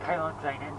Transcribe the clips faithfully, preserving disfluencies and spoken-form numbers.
carry on training.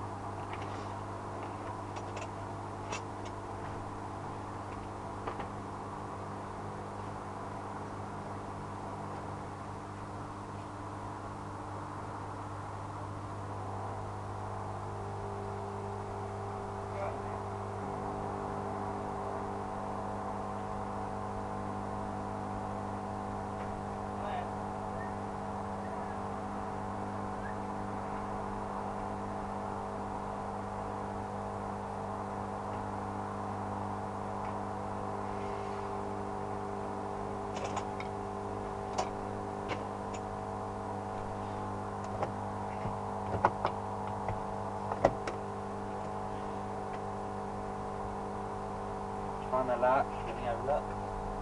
On the latch, let me have a look.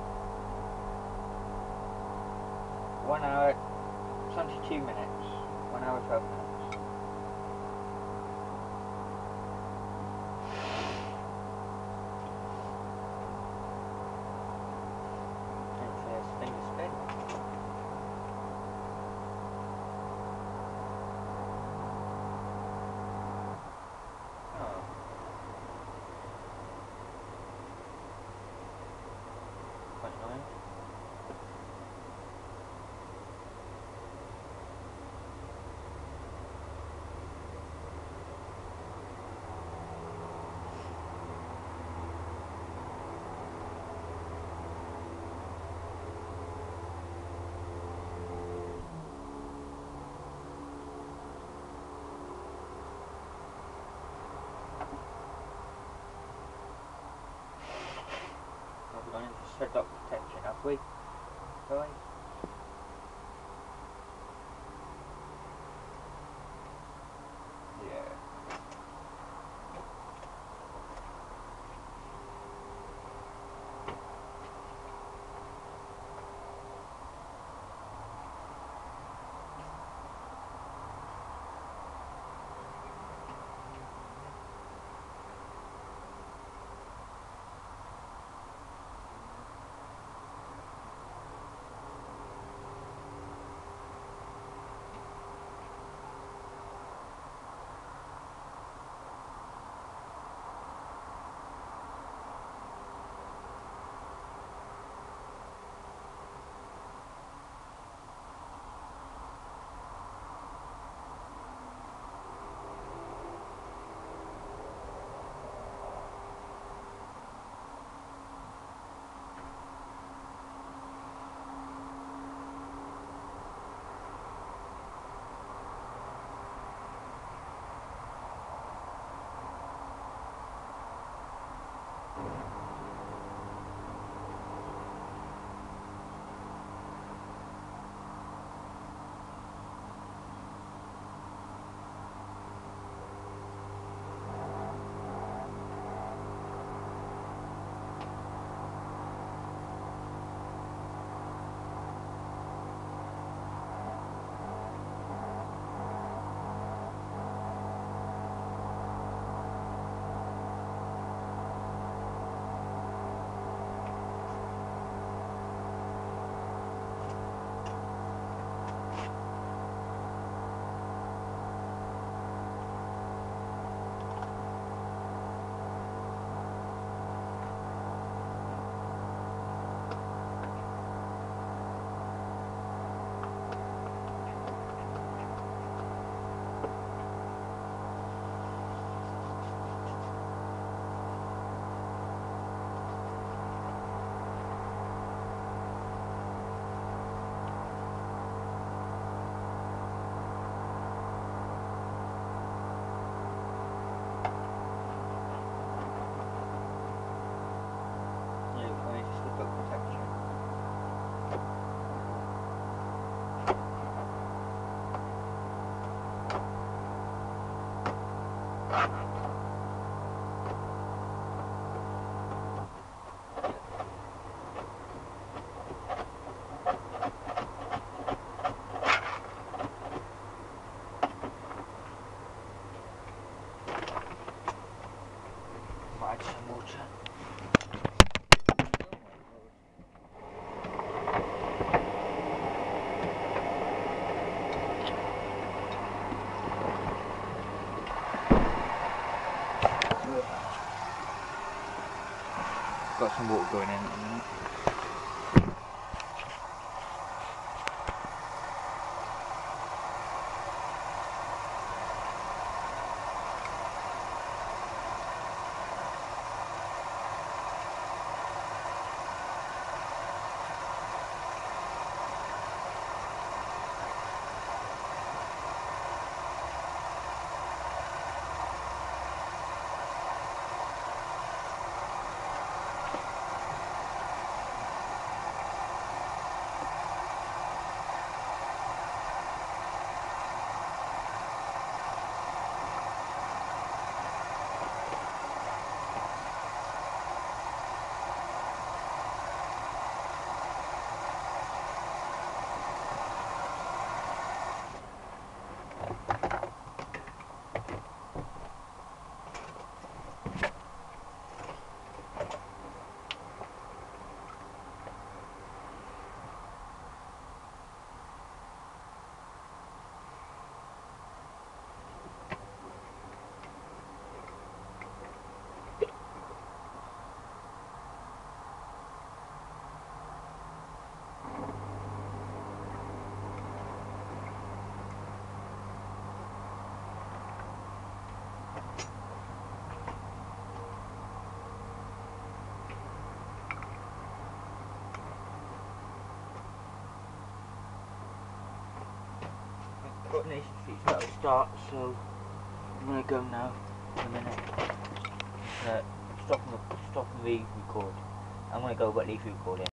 One hour, twenty-two minutes. One hour, twelve minutes. It's a spin to spin. Oh. Quite annoying. We've gone into Surdock protection, have we? Guys? Yeah. got some water going in at the minute. Got an issue that'll start, so I'm gonna go now in a minute. Uh, stopping the stopping the record. I'm gonna go but leave recording.